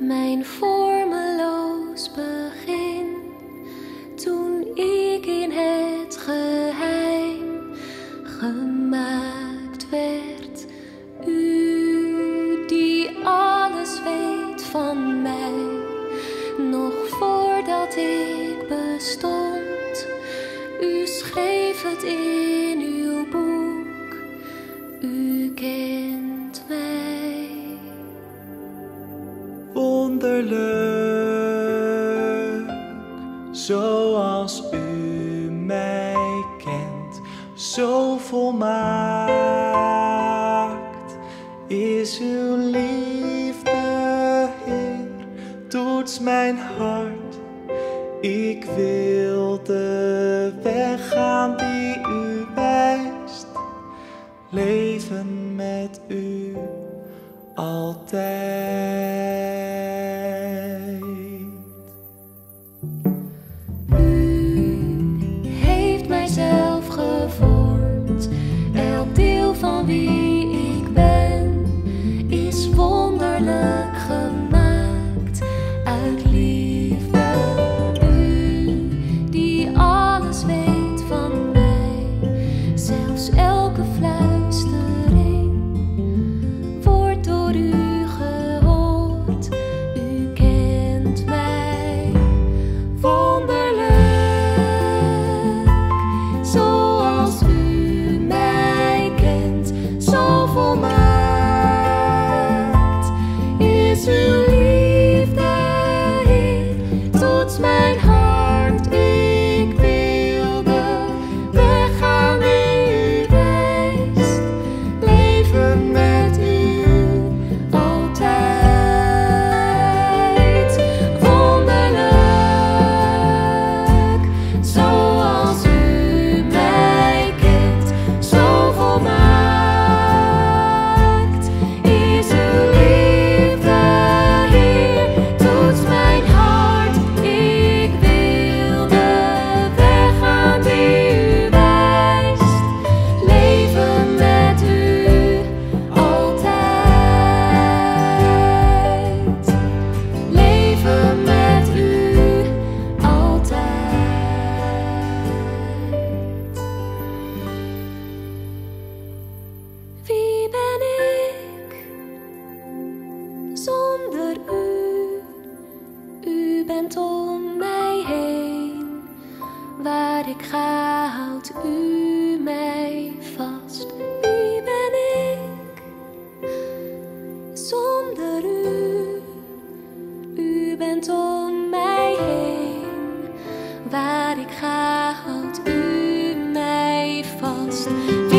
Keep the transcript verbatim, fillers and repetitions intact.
mijn vormeloos begin, toen ik in het geheim gemaakt werd. U die alles weet van mij, nog voordat ik bestond. U schreef het in uw boek, u kent mij. Wonderlijk, zoals u mij kent, zo volmaakt is uw liefde, Heer, toets mijn hart. Ik wil de weg gaan die u wijst, leven met u altijd. U heeft mijzelf gevormd, elk deel van wie ik ben is wonderlijk gemaakt uit liefde. U die alles weet van mij, zelfs elke fluistering wordt door u gehoord. U kent mij. Wonderlijk, zoals u mij kent, zo volmaakt is uw liefde, Heer, toets mijn hart. Ik wil de weg gaan die u wijst, leven met u altijd. Wonderlijk, zoals u mij kent, zo volmaakt is uw liefde, Heer, toets mijn hart. Ik wil de weg gaan die u wijst, leven met u altijd. Leven met u altijd. Wie ben ik zonder u? U bent om mij heen. Waar ik ga, houdt u mij vast. Wie ben ik zonder u? U bent om mij heen. Waar ik ga, houdt u mij vast.